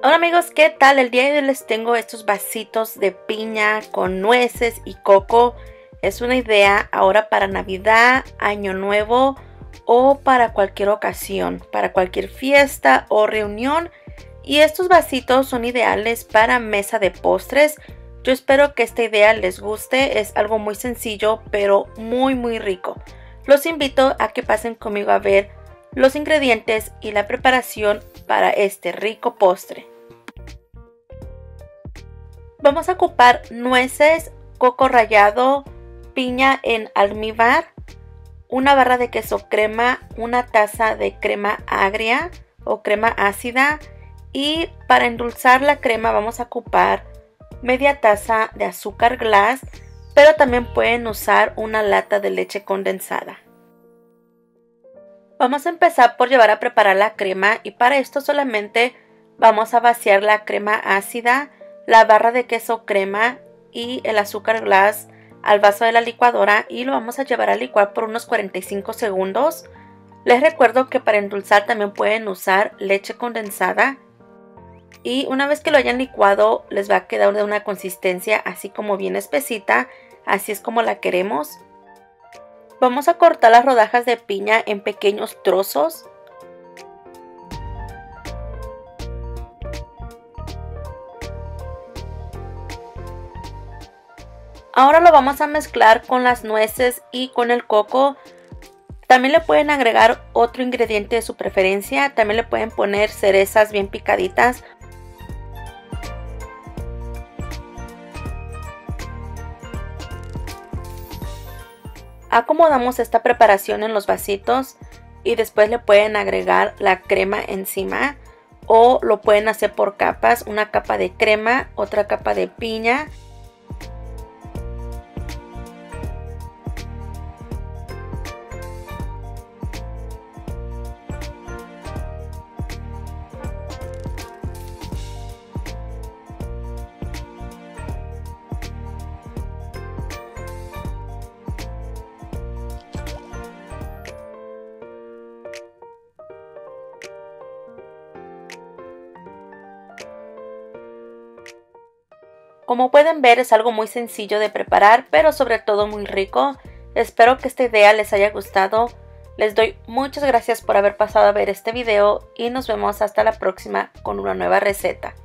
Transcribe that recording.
Hola amigos, ¿qué tal? El día de hoy les tengo estos vasitos de piña con nueces y coco. Es una idea ahora para Navidad, Año Nuevo o para cualquier ocasión, para cualquier fiesta o reunión. Y estos vasitos son ideales para mesa de postres. Yo espero que esta idea les guste, es algo muy sencillo pero muy rico. Los invito a que pasen conmigo a ver los ingredientes y la preparación para este rico postre. Vamos a ocupar nueces, coco rallado, piña en almíbar, una barra de queso crema, una taza de crema agria o crema ácida y para endulzar la crema vamos a ocupar media taza de azúcar glass, pero también pueden usar una lata de leche condensada. Vamos a empezar por llevar a preparar la crema y para esto solamente vamos a vaciar la crema ácida, la barra de queso crema y el azúcar glass al vaso de la licuadora y lo vamos a llevar a licuar por unos 45 segundos. Les recuerdo que para endulzar también pueden usar leche condensada y una vez que lo hayan licuado les va a quedar de una consistencia así como bien espesita, así es como la queremos. Vamos a cortar las rodajas de piña en pequeños trozos. Ahora lo vamos a mezclar con las nueces y con el coco. También le pueden agregar otro ingrediente de su preferencia. También le pueden poner cerezas bien picaditas. Acomodamos esta preparación en los vasitos y después le pueden agregar la crema encima o lo pueden hacer por capas, una capa de crema, otra capa de piña. Como pueden ver es algo muy sencillo de preparar, pero sobre todo muy rico. Espero que esta idea les haya gustado. Les doy muchas gracias por haber pasado a ver este video y nos vemos hasta la próxima con una nueva receta.